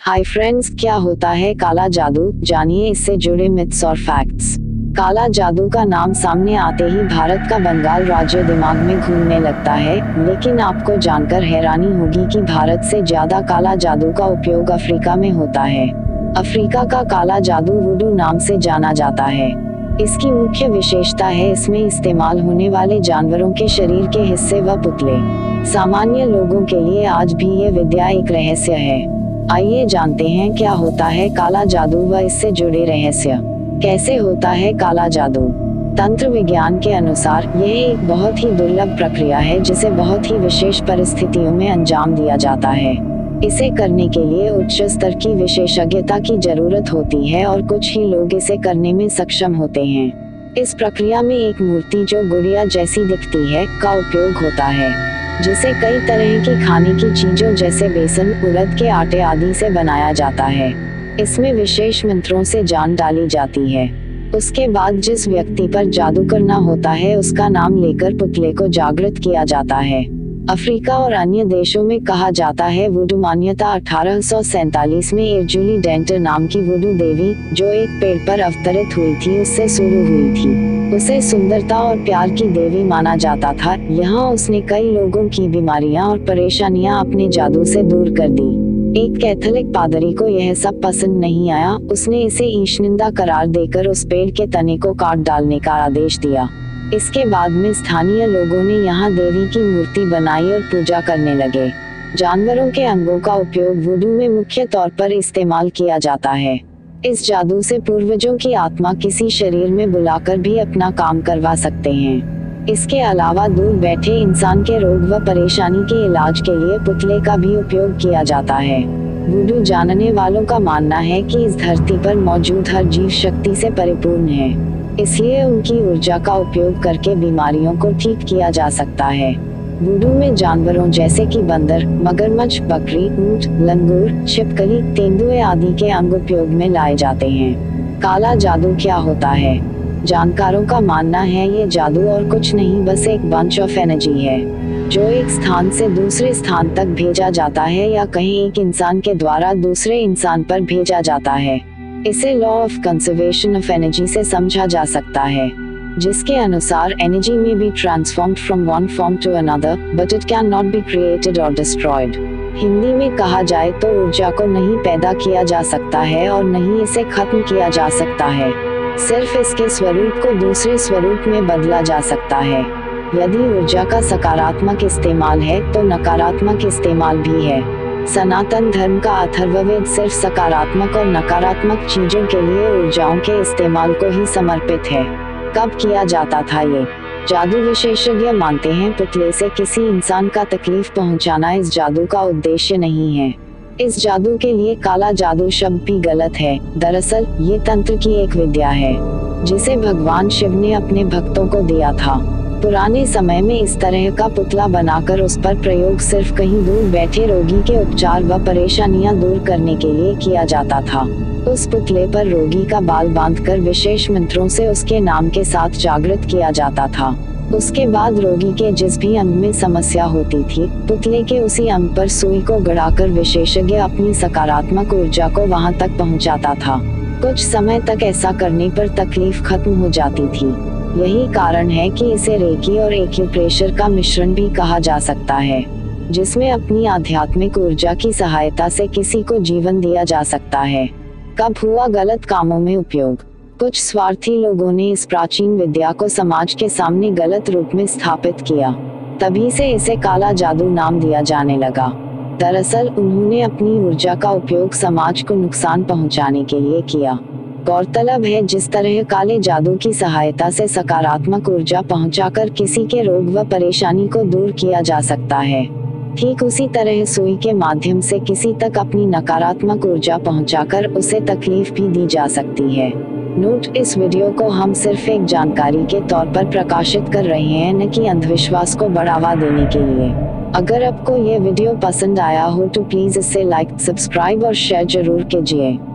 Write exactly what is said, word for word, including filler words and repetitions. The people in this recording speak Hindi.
हाय फ्रेंड्स, क्या होता है काला जादू, जानिए इससे जुड़े मिथ्स और फैक्ट्स। काला जादू का नाम सामने आते ही भारत का बंगाल राज्य दिमाग में घूमने लगता है, लेकिन आपको जानकर हैरानी होगी कि भारत से ज्यादा काला जादू का उपयोग अफ्रीका में होता है। अफ्रीका का काला जादू वुडू नाम से जाना जाता है। इसकी मुख्य विशेषता है इसमें इस्तेमाल होने वाले जानवरों के शरीर के हिस्से व पुतले। सामान्य लोगों के लिए आज भी ये विद्या एक रहस्य है। आइए जानते हैं क्या होता है काला जादू व इससे जुड़े रहस्य। कैसे होता है काला जादू? तंत्र विज्ञान के अनुसार यह एक बहुत ही दुर्लभ प्रक्रिया है जिसे बहुत ही विशेष परिस्थितियों में अंजाम दिया जाता है। इसे करने के लिए उच्च स्तर की विशेषज्ञता की जरूरत होती है और कुछ ही लोग इसे करने में सक्षम होते हैं। इस प्रक्रिया में एक मूर्ति जो गुड़िया जैसी दिखती है का उपयोग होता है, जिसे कई तरह की खाने की चीजों जैसे बेसन, उड़द के आटे आदि से बनाया जाता है। इसमें विशेष मंत्रों से जान डाली जाती है। उसके बाद जिस व्यक्ति पर जादू करना होता है उसका नाम लेकर पुतले को जागृत किया जाता है। अफ्रीका और अन्य देशों में कहा जाता है वुडू मान्यता अठारह सौ सैतालीस में एरजुली डेंटर नाम की वुडू देवी, जो एक पेड़ पर अवतरित हुई थी, उससे शुरू हुई थी। उसे सुंदरता और प्यार की देवी माना जाता था। यहाँ उसने कई लोगों की बीमारियां और परेशानियां अपने जादू से दूर कर दी। एक कैथोलिक पादरी को यह सब पसंद नहीं आया। उसने इसे ईशनिंदा करार देकर उस पेड़ के तने को काट डालने का आदेश दिया। इसके बाद में स्थानीय लोगों ने यहाँ देवी की मूर्ति बनाई और पूजा करने लगे। जानवरों के अंगों का उपयोग वुडू में मुख्य तौर पर इस्तेमाल किया जाता है। इस जादू से पूर्वजों की आत्मा किसी शरीर में बुलाकर भी अपना काम करवा सकते हैं। इसके अलावा दूर बैठे इंसान के रोग व परेशानी के इलाज के लिए पुतले का भी उपयोग किया जाता है। वुडू जानने वालों का मानना है कि इस धरती पर मौजूद हर जीव शक्ति से परिपूर्ण है, इसलिए उनकी ऊर्जा का उपयोग करके बीमारियों को ठीक किया जा सकता है। वुडू में जानवरों जैसे कि बंदर, मगरमच्छ, बकरी, ऊंट, लंगूर, छिपकली, तेंदुए आदि के अंग उपयोग में लाए जाते हैं। काला जादू क्या होता है? जानकारों का मानना है ये जादू और कुछ नहीं, बस एक बंच ऑफ एनर्जी है जो एक स्थान से दूसरे स्थान तक भेजा जाता है या कहीं एक इंसान के द्वारा दूसरे इंसान पर भेजा जाता है। इसे law of conservation of energy से समझा जा सकता है, जिसके अनुसार एनर्जी में be transformed from one form to another, but it can not be created और डिस्ट्रॉयड। हिंदी में कहा जाए तो ऊर्जा को नहीं पैदा किया जा सकता है और नहीं इसे खत्म किया जा सकता है, सिर्फ इसके स्वरूप को दूसरे स्वरूप में बदला जा सकता है। यदि ऊर्जा का सकारात्मक इस्तेमाल है तो नकारात्मक इस्तेमाल भी है। सनातन धर्म का अथर्ववेद सिर्फ सकारात्मक और नकारात्मक चीजों के लिए ऊर्जाओं के इस्तेमाल को ही समर्पित है। कब किया जाता था ये? जादू विशेषज्ञ मानते हैं पुतले से किसी इंसान का तकलीफ पहुंचाना इस जादू का उद्देश्य नहीं है। इस जादू के लिए काला जादू शब्द भी गलत है। दरअसल ये तंत्र की एक विद्या है जिसे भगवान शिव ने अपने भक्तों को दिया था। पुराने समय में इस तरह का पुतला बनाकर उस पर प्रयोग सिर्फ कहीं दूर बैठे रोगी के उपचार व परेशानियां दूर करने के लिए किया जाता था। उस पुतले पर रोगी का बाल बांधकर विशेष मंत्रों से उसके नाम के साथ जागृत किया जाता था। उसके बाद रोगी के जिस भी अंग में समस्या होती थी, पुतले के उसी अंग पर सुई को गड़ाकर विशेषज्ञ अपनी सकारात्मक ऊर्जा को वहां तक पहुंचाता था। कुछ समय तक ऐसा करने पर तकलीफ खत्म हो जाती थी। यही कारण है कि इसे रेकी और एक्यूप्रेशर का मिश्रण भी कहा जा सकता है, जिसमें अपनी आध्यात्मिक ऊर्जा की सहायता से किसी को जीवन दिया जा सकता है। कब हुआ गलत कामों में उपयोग? कुछ स्वार्थी लोगों ने इस प्राचीन विद्या को समाज के सामने गलत रूप में स्थापित किया, तभी से इसे काला जादू नाम दिया जाने लगा। दरअसल उन्होंने अपनी ऊर्जा का उपयोग समाज को नुकसान पहुंचाने के लिए किया। गौरतलब है जिस तरह काले जादू की सहायता से सकारात्मक ऊर्जा पहुंचाकर किसी के रोग व परेशानी को दूर किया जा सकता है, ठीक उसी तरह सुई के माध्यम से किसी तक अपनी नकारात्मक ऊर्जा पहुंचाकर उसे तकलीफ भी दी जा सकती है। नोट: इस वीडियो को हम सिर्फ एक जानकारी के तौर पर प्रकाशित कर रहे हैं, न कि अंधविश्वास को बढ़ावा देने के लिए। अगर आपको ये वीडियो पसंद आया हो तो प्लीज इसे लाइक, सब्सक्राइब और शेयर जरूर कीजिए।